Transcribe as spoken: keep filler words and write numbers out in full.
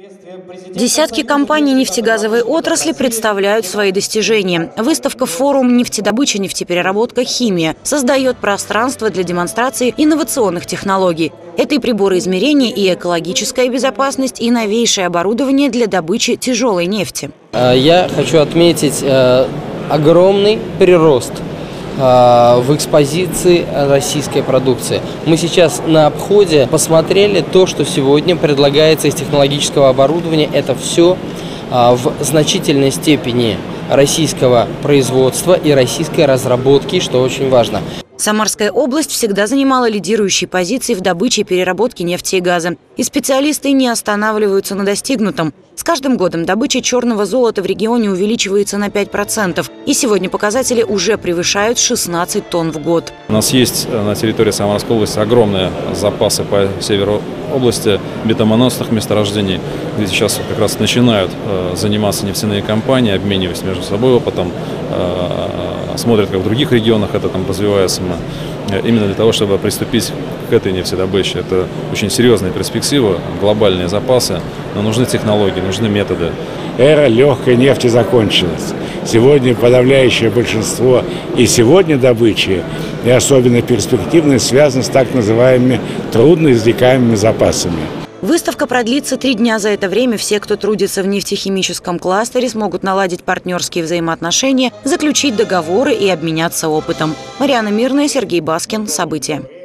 Десятки компаний нефтегазовой отрасли представляют свои достижения. Выставка «Форум. Нефтедобыча, нефтепереработка, химия» создает пространство для демонстрации инновационных технологий. Это и приборы измерения, и экологическая безопасность, и новейшее оборудование для добычи тяжелой нефти. Я хочу отметить огромный прирост в экспозиции российской продукции. Мы сейчас на обходе посмотрели то, что сегодня предлагается из технологического оборудования. Это все в значительной степени российского производства и российской разработки, что очень важно. Самарская область всегда занимала лидирующие позиции в добыче и переработке нефти и газа. И специалисты не останавливаются на достигнутом. С каждым годом добыча черного золота в регионе увеличивается на пять процентов. И сегодня показатели уже превышают шестнадцать тонн в год. У нас есть на территории Самарской области огромные запасы по северу области битумоносных месторождений, где сейчас как раз начинают заниматься нефтяные компании, обмениваясь между собой опытом, смотрят, как в других регионах это там развивается, именно для того, чтобы приступить к этой нефтедобыче. Это очень серьезная перспектива, глобальные запасы, но нужны технологии, нужны методы. Эра легкой нефти закончилась. Сегодня подавляющее большинство и сегодня добычи, и особенно перспективные, связаны с так называемыми трудноизвлекаемыми запасами. Выставка продлится три дня. За это время все, кто трудится в нефтехимическом кластере, смогут наладить партнерские взаимоотношения, заключить договоры и обменяться опытом. Марьяна Мирная, Сергей Баскин. События.